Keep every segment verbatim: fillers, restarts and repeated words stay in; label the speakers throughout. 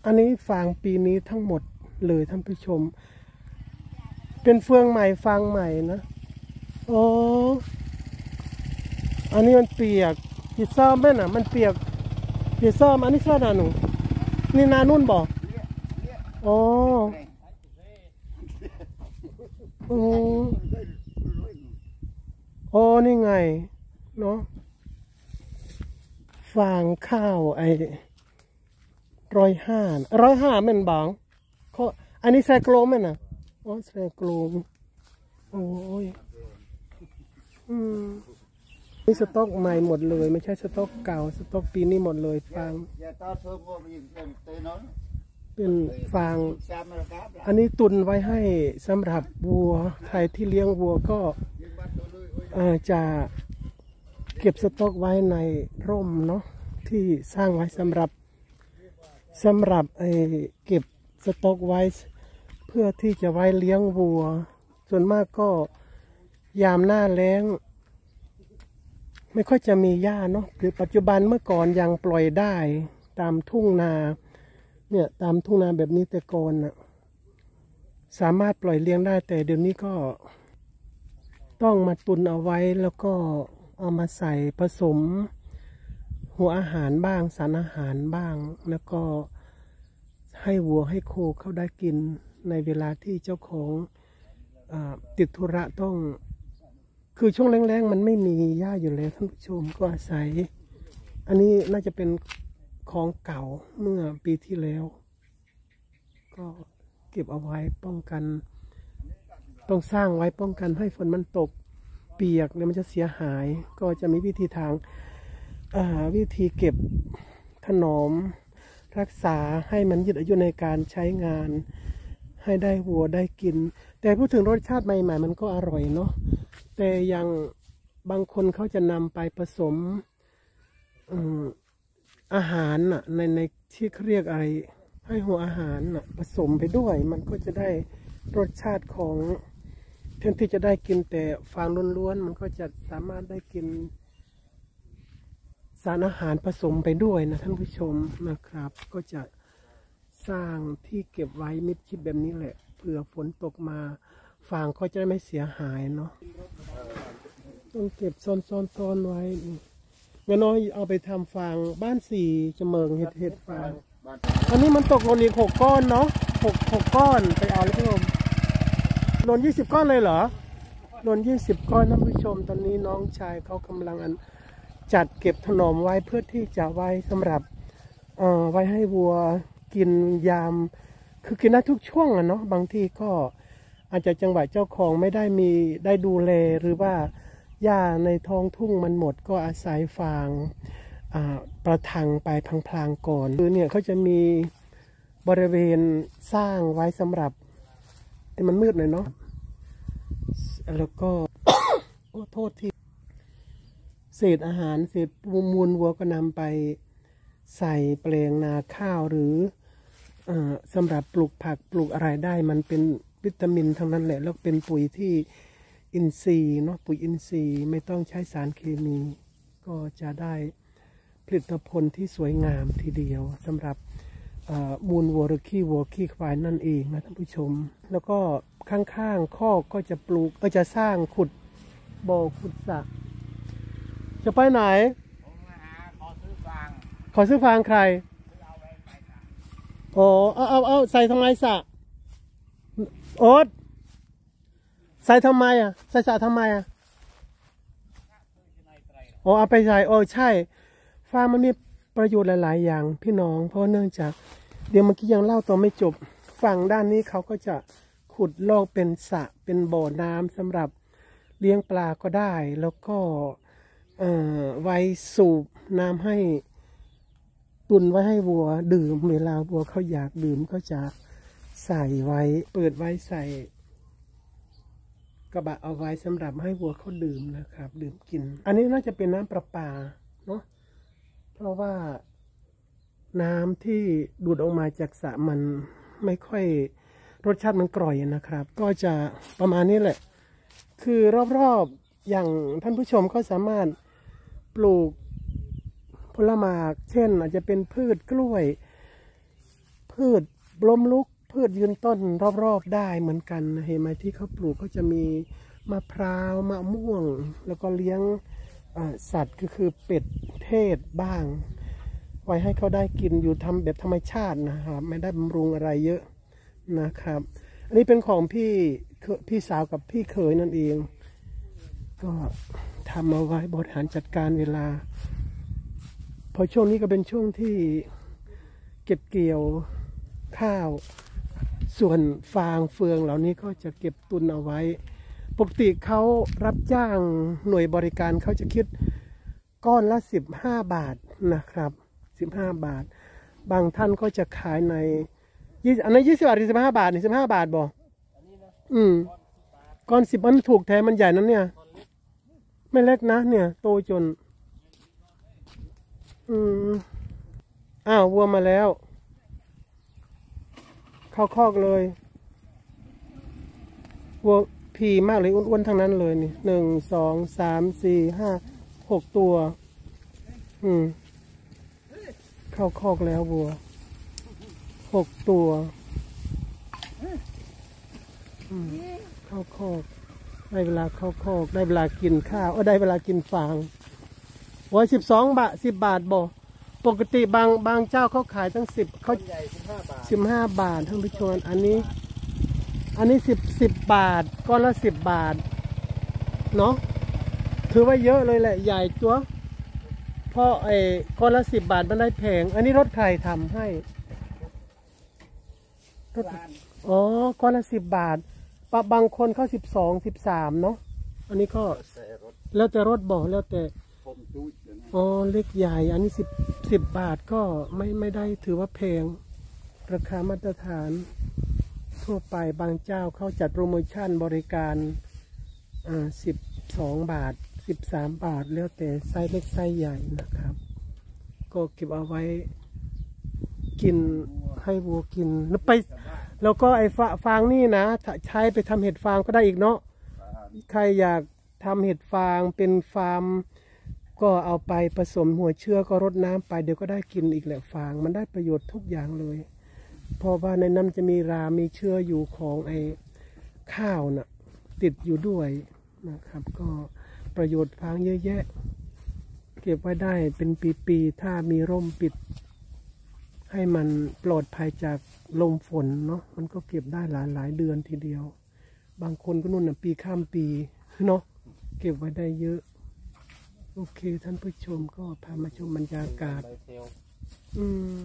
Speaker 1: อันนี้ฟางปีนี้ทั้งหมดเลยท่านผู้ชมเป็นเฟืองใหม่ฟางใหม่นะโอ้อันนี้มันเปียกหิดซ้อมแม่น่ะมันเปียกหิดซ้อมอันนี้ซ้อมนาหนูนี่นานุ่นบอกโอ้โอ้โอ้นี่ไงเนาะฟางข้าวไอ้ร้อยห้าร้อยห้าแม่นบางเขาอันนี้ใส่กลมแม่น่ะอ๋อใส่กลมโอ้ยอืมนี่สต็อกใหม่หมดเลยไม่ใช่สต็อกเก่าสต็อกปีนี้หมดเลยฟางเป็นฟางอันนี้ตุนไว้ให้สำหรับวัวใครที่เลี้ยงวัวก็จะเก็บสต็อกไว้ในร่มเนาะที่สร้างไว้สำหรับสำหรับไอ้เก็บสต็อกไว้เพื่อที่จะไว้เลี้ยงวัวส่วนมากก็ยามหน้าแล้งไม่ค่อยจะมีหญ้าเนาะหรือปัจจุบันเมื่อก่อนยังปล่อยได้ตามทุ่งนาเนี่ยตามทุ่งนาแบบนี้แต่ก่อนน่ะสามารถปล่อยเลี้ยงได้แต่เดี๋ยวนี้ก็ต้องมาตุนเอาไว้แล้วก็เอามาใส่ผสมหัวอาหารบ้างสารอาหารบ้างแล้วก็ให้วัวให้โคเขาได้กินในเวลาที่เจ้าของติดธุระต้องคือช่วงแรงๆมันไม่มีหญ้าอยู่แล้วท่านผู้ชมก็อาศัยอันนี้น่าจะเป็นของเก่าเมื่อปีที่แล้วก็เก็บเอาไว้ป้องกันต้องสร้างไว้ป้องกันให้ฝนมันตกเปียกเนี่ยมันจะเสียหายก็จะมีวิธีทางวิธีเก็บถนอมรักษาให้มันยืดอายุในการใช้งานให้ได้วัวได้กินแต่พูดถึงรสชาติใหม่ๆมันก็อร่อยเนาะแต่ยังบางคนเขาจะนำไปผสมอาหารน่ะในในที่เขาเรียกอะไรให้หัวอาหารน่ะผสมไปด้วยมันก็จะได้รสชาติของแทนที่จะได้กินแต่ฟางล้วนๆมันก็จะสามารถได้กินสารอาหารผสมไปด้วยนะท่านผู้ชมนะครับก็จะสร้างที่เก็บไว้มิดชิดแบบนี้แหละเผื่อฝนตกมาฟางก็จะไม่เสียหายเนาะต้องเก็บซ้อนๆๆไว้เงี้ยน้อยเอาไปทำฟางบ้านสี่จะเมิงเห็ดเห็ดฟางอันนี้มันตกหล่นอีกหกก้อนเนาะหกหกก้อนไปเอาเลยพี่ชมหล่นยี่สิบก้อนเลยเหรอหล่นยี่สิบก้อนท่านผู้ชมตอนนี้น้องชายเขากำลังอันจัดเก็บถนอมไว้เพื่อที่จะไว้สำหรับเอ่อไว้ให้วัวกินยามคือกินได้ทุกช่วงอะเนาะบางทีก็อาจจะจังหวะเจ้าของไม่ได้มีได้ดูแลหรือว่าหญ้าในท้องทุ่งมันหมดก็อาศัยฟางประทังไปพลางๆก่อนคือเนี่ยเขาจะมีบริเวณสร้างไว้สำหรับแต่มันมืดหน่อยเนาะแล้วก็ โอ้โทษทีเศษอาหารเศษมูลวัวก็นำไปใส่แปลงนาข้าวหรือสำหรับปลูกผักปลูกอะไรได้มันเป็นวิตามินทั้งนั้นแหละแล้วเป็นปุ๋ยที่อินทรีย์เนาะปุ๋ยอินทรีย์ไม่ต้องใช้สารเคมีก็จะได้ผลิตผลที่สวยงามทีเดียวสำหรับมูลวัวหรือขี้วัวขี้ควายนั่นเองนะท่านผู้ชมแล้วก็ข้างๆคอกก็จะปลูกก็จะสร้างขุดบ่อขุดสระจะไปไหนขอซื้อฟางขอซื้อฟางใครโอ้เอาเอาเอาใส่ทำไมสระโอ๊ตใส่ทำไมอ่ะใส่สระทำไมอ่ะโอ้เอาไปใส่โอ้ใช่ฟางมันมีประโยชน์หลายๆอย่างพี่น้องเพราะเนื่องจากเดี๋ยวเมื่อกี้ยังเล่าต่อไม่จบฝั่งด้านนี้เขาก็จะขุดลอกเป็นสระเป็นบ่อน้ำสำหรับเลี้ยงปลาก็ได้แล้วก็ไว้สูบน้ำให้ตุนไว้ให้วัวดื่มเวลาวัวเขาอยากดื่มก็จะใส่ไว้เปิดไว้ใส่กระบะเอาไว้สำหรับให้วัวเขาดื่มนะครับดื่มกินอันนี้น่าจะเป็นน้ำประปาเนาะเพราะว่าน้ำที่ดูดออกมาจากสระมันไม่ค่อยรสชาติมันกร่อยนะครับก็จะประมาณนี้แหละคือรอบๆอย่างท่านผู้ชมก็สามารถปลูกผลไม้เช่นอาจจะเป็นพืชกล้วย พืพืชล้มลุกพืชยืนต้นรอบๆได้เหมือนกันเห็นไหมที่เขาปลูกก็จะมีมะพร้าวมะม่วงแล้วก็เลี้ยงสัตว์ก็คือเป็ดเทศบ้างไว้ให้เขาได้กินอยู่ทำแบบธรรมชาตินะครับไม่ได้บำรุงอะไรเยอะนะครับอันนี้เป็นของพี่พี่สาวกับพี่เขยนั่นเองก็ทำเอาไว้บริหารจัดการเวลาพอช่วงนี้ก็เป็นช่วงที่เก็บเกี่ยวข้าวส่วนฟางเฟืองเหล่านี้ก็จะเก็บตุนเอาไว้ปกติเขารับจ้างหน่วยบริการเขาจะคิดก้อนละสิบห้าบาทนะครับสิบห้าบาทบางท่านก็จะขายในยี่อันนั้นยี่สิบบาทหรือสิบห้าบาทนี่สิบห้าบาทบ่อืมก้อนสิบมันถูกแท้มันใหญ่นั้นเนี่ยไม่เล็กนะเนี่ยโตจนอืมอ้าววัวมาแล้วเข้าคอกเลยวัวผีมากเลยอ้วนๆทั้งนั้นเลยนี่หนึ่งสองสามสี่ห้าหกตัวอืมเข้าคอกแล้ววัวหกตัวอืมเข้าคอกได้เวลาเข้าคอกได้เวลากินข้าวเออได้เวลากินฟางวัวสิบสองบาทสิบบาทบ่ปกติบางบางเจ้าเขาขายตั้งสิบเขาสิบห้าบาทท่านผู้ชมอันนี้อันนี้สิบสิบบาทก้อนละสิบบาทเนาะถือว่าเยอะเลยแหละใหญ่ตัวเพราะไอ้ก้อนละสิบบาทมันได้แพงอันนี้รถใครทำให้รถอ๋อก้อนละสิบบาทปะบางคนเขาสิบสองสิบสามเนาะอันนี้ก็แล้วแต่รถบอกแล้วแต่อ๋อเล็กใหญ่อันนี้สิบสิบบาทก็ไม่ไม่ได้ถือว่าแพงราคามาตรฐานทั่วไปบางเจ้าเขาจัดโปรโมชั่นบริการอ่าสิบสองบาทสิบสามบาทแล้วแต่ไซส์เล็กไซส์ใหญ่นะครับก็เก็บเอาไว้กินให้วัวกินแล้วไปแล้วก็ไอ้ฟางนี่นะใช้ไปทำเห็ดฟางก็ได้อีกเนาะใครอยากทำเห็ดฟางเป็นฟาร์มก็เอาไปผสมหัวเชื้อก็รดน้ำไปเดี๋ยวก็ได้กินอีกแหละฟางมันได้ประโยชน์ทุกอย่างเลยเพราะว่าในนั้นจะมีรามีเชื้ออยู่ของไอ้ข้าวน่ะติดอยู่ด้วยนะครับก็ประโยชน์ฟางเยอะแยะเก็บไว้ได้เป็นปีๆถ้ามีร่มปิดให้มันปลอดภัยจากลมฝนเนาะมันก็เก็บได้หลายหลายเดือนทีเดียวบางคนก็นู่นน่ะปีข้ามปีเนาะเก็บไว้ได้เยอะโอเคท่านผู้ชมก็พามาชมบรรยากาศอืม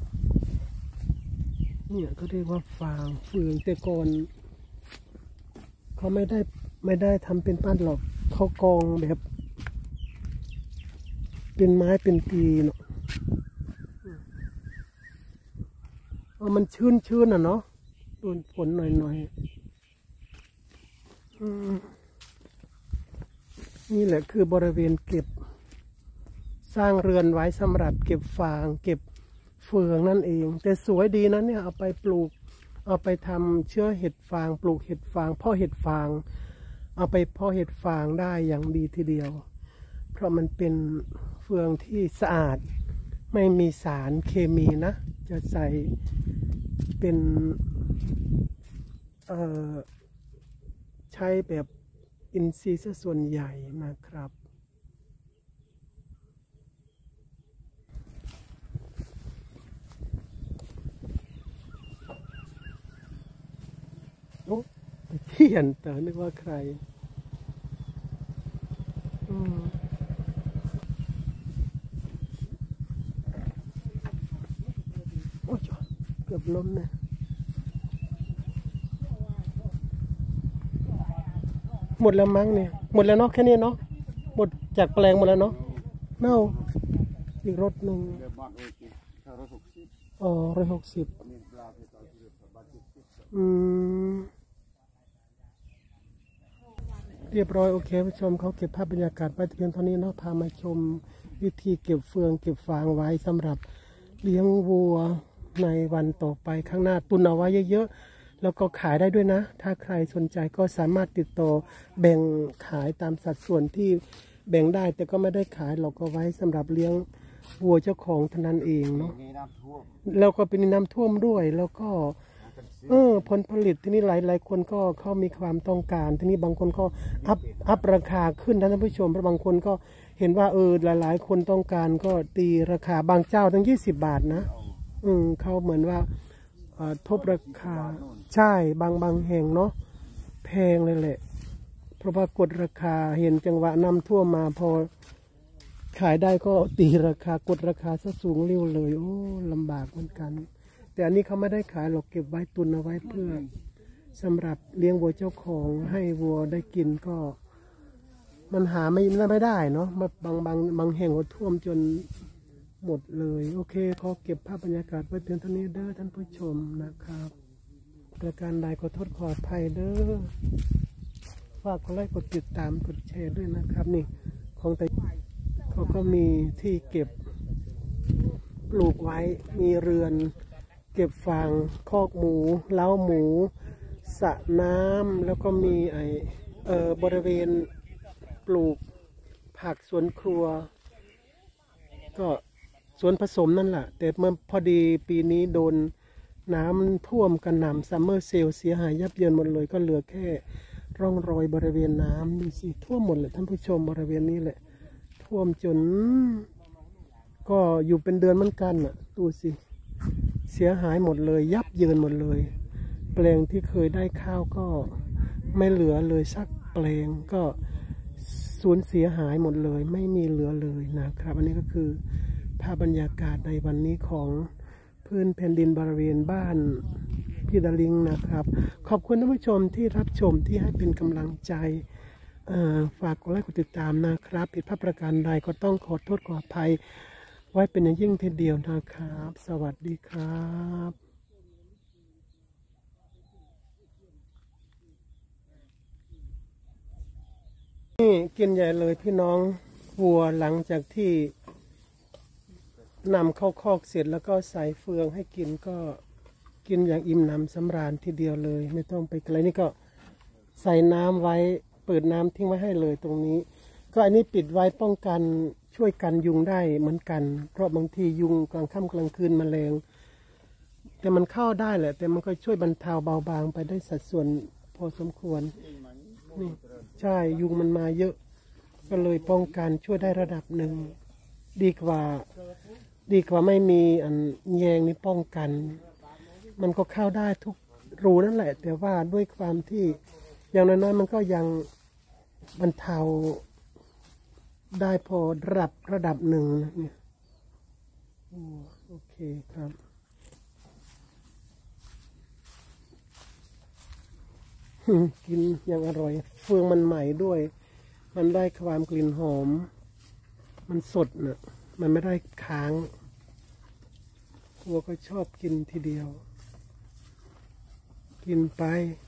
Speaker 1: เนี่ยก็เรียกว่าฟางเฟืองแต่ก่อนเขาไม่ได้ไม่ได้ทำเป็นปั้นหรอกเขากองแบบเป็นไม้เป็นปีเนาะเออมันชื้นชื้นอ่ะเนาะโดนฝนหน่อยหน่อยอืมนี่แหละคือบริเวณเก็บสร้างเรือนไว้สำหรับเก็บฟางเก็บเฟืองนั่นเองแต่สวยดีนะเนี่ยเอาไปปลูกเอาไปทำเชื้อเห็ดฟางปลูกเห็ดฟางเพาะเห็ดฟางเอาไปเพาะเห็ดฟางได้อย่างดีทีเดียวเพราะมันเป็นเฟืองที่สะอาดไม่มีสารเคมีนะจะใส่เป็นเอ่อใช้แบบอินทรีย์ซะส่วนใหญ่นะครับโอ้เทียนแต่นึกว่าใครอืมโอ้ยเกือบล้มนะหมดแล้วมั้งเนี่ยหมดแล้วเนาะแค่นี้เนาะหมดจากแปลงหมดแล้วเนาะเน่าอีกรถหนึ่งอ๋อร้อยหกสิบอืมเรียบร้อยโอเคผู้ชมเขาเก็บภาพบรรยากาศไปเพียงเท่านี้เนาะพามาชมวิธีเก็บเฟืองเก็บฟางไว้สำหรับเลี้ยงวัวในวันต่อไปข้างหน้าตุนเอาไว้เยอะๆแล้วก็ขายได้ด้วยนะถ้าใครสนใจก็สามารถติดต่อแบ่งขายตามสัดส่วนที่แบ่งได้แต่ก็ไม่ได้ขายเราก็ไว้สำหรับเลี้ยงวัวเจ้าของเท่านั้นเองเนาะแล้วก็เป็นน้ำท่วมด้วยแล้วก็เออผลผลิตที่นี่หลายหลายคนก็เขามีความต้องการที่นี่บางคนก็อัพอัพราคาขึ้นนะท่านผู้ชมเพราะบางคนก็เห็นว่าเออหลายๆคนต้องการก็ตีราคาบางเจ้าตั้งยี่สิบบาทนะอืมเขาเหมือนว่าทบราคาใช่บางบางแห่งเนาะแพงเลยแหละเพราะว่ากดราคาเห็นจังหวะน้ำท่วมมาพอขายได้ก็ตีราคากดราคาซะสูงเร็วเลยโอ้ลำบากเหมือนกันแต่อันนี้เขาไม่ได้ขายหรอกเก็บไว้ตุนเอาไว้เพื่อสำหรับเลี้ยงวัวเจ้าของให้วัวได้กินก็มันหาไม่ไม่ได้เนาะบางบางบางแห่งก็ท่วมจนหมดเลยโอเคขอเก็บภาพบรรยากาศไว้เพียงเท่านี้เด้อท่านผู้ชมนะครับประการใดขอโทษขออภัยเด้อฝากกดไลค์กดติดตามกดแชร์ด้วยนะครับนี่ของแต่เขาก็มีที่เก็บปลูกไว้มีเรือนเก็บฟางคอกหมูเล้าหมูสระน้ำแล้วก็มีไอเออบริเวณปลูกผักสวนครัวก็สวนผสมนั่นแหละแต่เมื่อพอดีปีนี้โดนน้ำท่วมกันหน่ำซัมเมอร์เซลเสียหายยับเยินหมดเลยก็เหลือแค่ร่องรอยบริเวณน้ำนี่สิท่วมหมดเลยท่านผู้ชมบริเวณนี้แหละท่วมจนก็อยู่เป็นเดือนเหมือนกันอ่ะดูสิเสียหายหมดเลยยับเยินหมดเลยแปลงที่เคยได้ข้าวก็ไม่เหลือเลยสักแปลงก็สูญเสียหายหมดเลยไม่มีเหลือเลยนะครับอันนี้ก็คือภาพบรรยากาศในวันนี้ของพื้นแผ่นดินบริเวณบ้านพี่ดาลิงนะครับขอบคุณท่านผู้ชมที่รับชมที่ให้เป็นกำลังใจฝากกดไลค์กดติดตามนะครับผิดพลาดประการใดก็ต้องขอโทษขออภัยไว้เป็นอย่างยิ่งทีเดียวนะครับสวัสดีครับนี่กินใหญ่เลยพี่น้องวัวหลังจากที่นำเข้าคอกเสร็จแล้วก็ใส่เฟืองให้กินก็กินอย่างอิ่มหนำสำราญทีเดียวเลยไม่ต้องไปไกลนี่ก็ใส่น้ำไว้เปิดน้ำทิ้งไว้ให้เลยตรงนี้ก็อันนี้ปิดไว้ป้องกันช่วยกันยุงได้เหมือนกันเพราะบางทียุงกลางค่ำกลางคืนแมลงแต่มันเข้าได้แหละแต่มันก็ช่วยบรรเทาเบาบางไปได้สัดส่วนพอสมควรนี่ใช่ยุงมันมาเยอะก็เลยป้องกันช่วยได้ระดับหนึ่งดีกว่าดีกว่าไม่มีอันแยงนี่ป้องกันมันก็เข้าได้ทุกรูนั่นแหละแต่ว่าด้วยความที่อย่างน้อยๆมันก็ยังบรรเทาได้พอระดับระดับหนึ่งนะเนี่ยโอเคครับกินอย่างอร่อยเฟืองมันใหม่ด้วยมันได้ความกลิ่นหอมมันสดเนะมันไม่ได้ค้างวัวก็ชอบกินทีเดียวกินไป